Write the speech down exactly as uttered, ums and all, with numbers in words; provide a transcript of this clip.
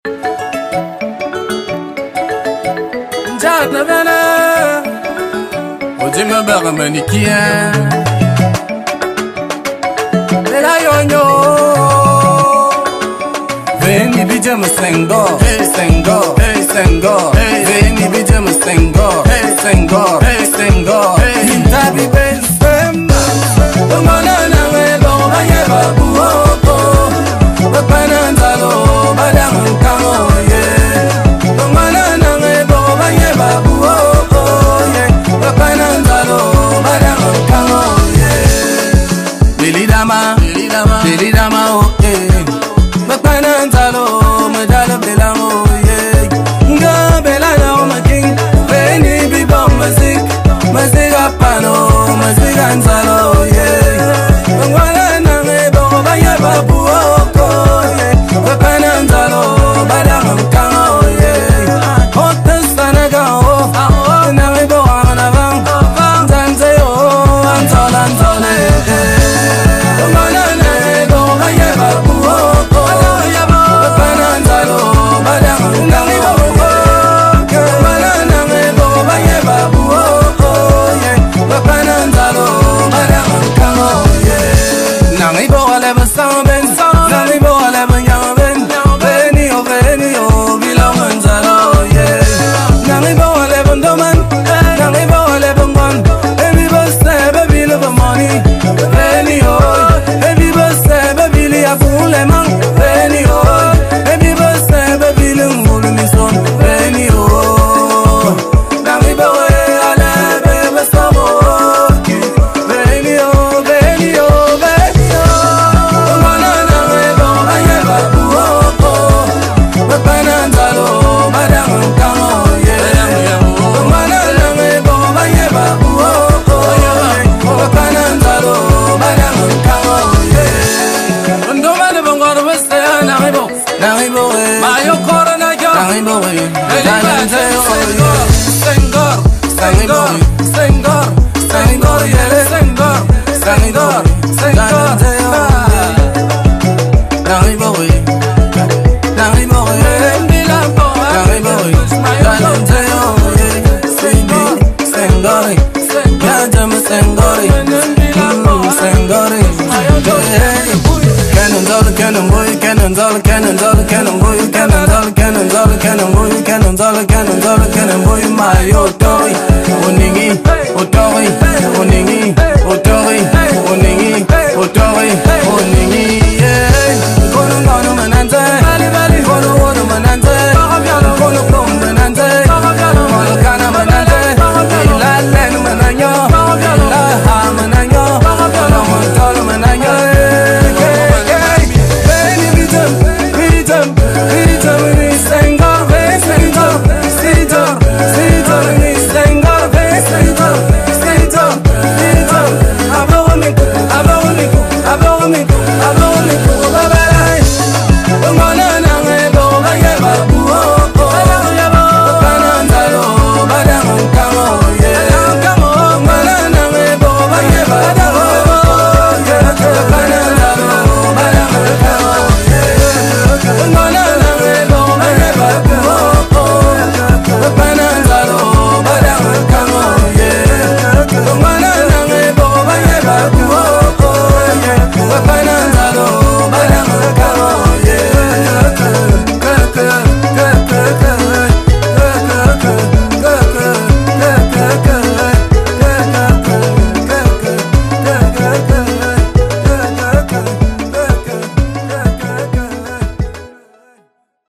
Jad Navana Ojima Baramanikia Bela Yonyo Veni Bijama Sengo Hey Sengo Hey Sengo Veni Bijama Sengo Hey Sengo Hey Sengo Intabi Ben Semba Umana Name Boma Yeba Buoko Bapana Nzalo Badang Kamo Umana Name Boma Yeba Buoko Bapana Nzalo Badang Kamo Billy Dama Billy Dama Billy Dama Oh eh Bapana Nzalo Medala Belamo yeah Nga Belana my king Veni Biba Mazik Mazik Apano Mazik Nzalo yeah Bangwana Name Boma Yeba Buoko Bapana Nzalo Badang Kamo yeah Hotel Sanagao Name Boma Navang Zanze Oh Anzola Anzole Bangwana Name Boma Yeba Buoko Bapana Nzalo Badang Kamo Bangwana Name Boma Yeba Buoko Bapana Nzalo Badang Kamo Nangi Bora Leva Samben Nangi Bora Leva Yaben Veni oh Veni oh Bilong Nzalo yeah Nangi Bora Leva Doman Nangi Bora Leva Ngon Every birthday baby love money Veni oh Every birthday baby li afun le man Veni oh Every birthday baby li ngulu mison Veni oh Nangi Bora Leva Besamo Veni oh Veni oh Veni oh Umana Nangi Bora Yeba Buoko Bapana Nzalo Badang Kamo yeah Umana Nangi Bora Yeba Buoko Bapana Nzalo Badang Kamo yeah Ndoma de Bongor Weste Nangi Bo Nangi Bo Mayo Corona Yo Nangi Bo Sengor Sengor Sengor Sengor Sengor yeah Sengor Sengor Sengor Nangi Bo Nangi Bo Ndila Bo Nangi Bo Sengor Sengor Yajama Sengor Sengor Cannon dollar cannon boy cannon dollar cannon dollar cannon boy cannon dollar cannon dollar cannon boy cannon dollar cannon dollar cannon boy my